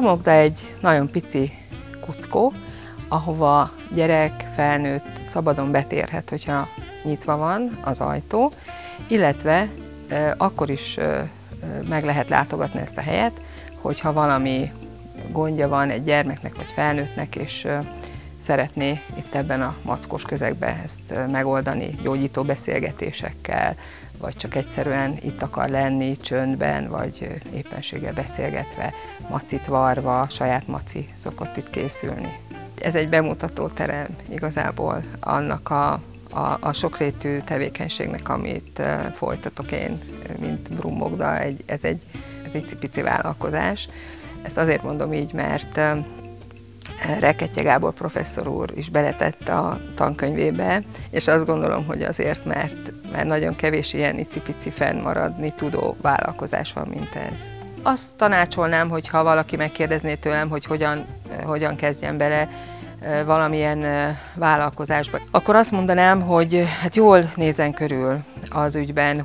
Brummogda egy nagyon pici kuckó, ahova gyerek, felnőtt szabadon betérhet, hogyha nyitva van az ajtó, illetve akkor is meg lehet látogatni ezt a helyet, hogyha valami gondja van egy gyermeknek vagy felnőttnek, és szeretné itt ebben a mackós közegben ezt megoldani gyógyító beszélgetésekkel, vagy csak egyszerűen itt akar lenni csöndben, vagy éppenséggel beszélgetve, macit varva, saját maci szokott itt készülni. Ez egy bemutató terem igazából annak a sokrétű tevékenységnek, amit folytatok én, mint Brummogda. Ez egy icipici vállalkozás. Ezt azért mondom így, mert Reketje Gábor professzor úr is beletett a tankönyvébe, és azt gondolom, hogy azért, mert nagyon kevés ilyen icipici fennmaradni tudó vállalkozás van, mint ez. Azt tanácsolnám, hogy ha valaki megkérdezné tőlem, hogy hogyan kezdjen bele valamilyen vállalkozásba, akkor azt mondanám, hogy hát jól nézzen körül az ügyben,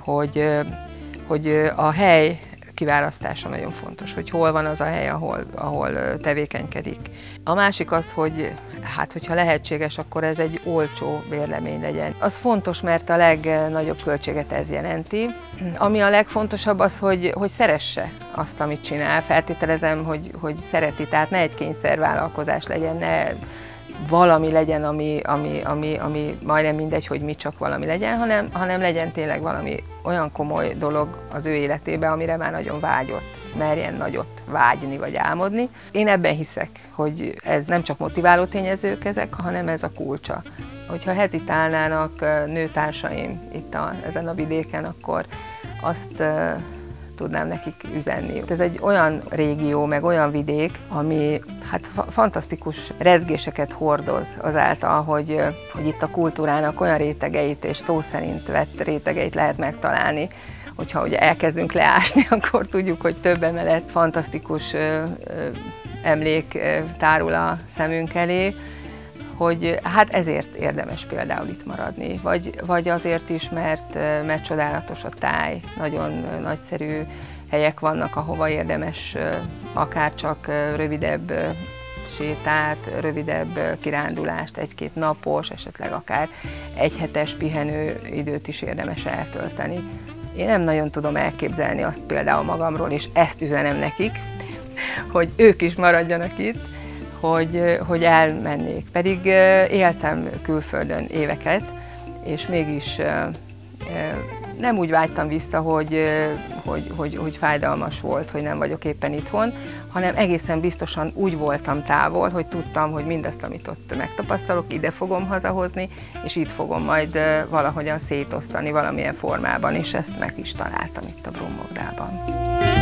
hogy a hely kiválasztása nagyon fontos, hogy hol van az a hely, ahol tevékenykedik. A másik az, hogy hogyha lehetséges, akkor ez egy olcsó bérlemény legyen. Az fontos, mert a legnagyobb költséget ez jelenti. Ami a legfontosabb az, hogy szeresse azt, amit csinál. Feltételezem, hogy szereti, tehát ne egy kényszervállalkozás legyen, ne valami legyen, ami majdnem mindegy, hogy mi, csak valami legyen, hanem legyen tényleg valami olyan komoly dolog az ő életében, amire már nagyon vágyott, merjen nagyot vágyni vagy álmodni. Én ebben hiszek, hogy ez nem csak motiváló tényezők ezek, hanem ez a kulcsa. Hogyha hezitálnának nőtársaim itt ezen a vidéken, akkor azt tudnám nekik üzenni. Ez egy olyan régió, meg olyan vidék, ami fantasztikus rezgéseket hordoz azáltal, hogy itt a kultúrának olyan rétegeit és szó szerint vett rétegeit lehet megtalálni. Hogyha ugye elkezdünk leásni, akkor tudjuk, hogy több emelet fantasztikus emlék tárul a szemünk elé, hogy hát ezért érdemes például itt maradni, vagy azért is, mert csodálatos a táj, nagyon nagyszerű helyek vannak, ahova érdemes akár csak rövidebb sétát, rövidebb kirándulást, egy-két napos, esetleg akár egyhetes pihenőidőt is érdemes eltölteni. Én nem nagyon tudom elképzelni azt például magamról, és ezt üzenem nekik, hogy ők is maradjanak itt, hogy elmennék. Pedig éltem külföldön éveket, és mégis nem úgy vágytam vissza, hogy fájdalmas volt, hogy nem vagyok éppen itthon, hanem egészen biztosan úgy voltam távol, hogy tudtam, hogy mindazt, amit ott megtapasztalok, ide fogom hazahozni, és itt fogom majd valahogyan szétosztani valamilyen formában, és ezt meg is találtam itt a Brummogdában.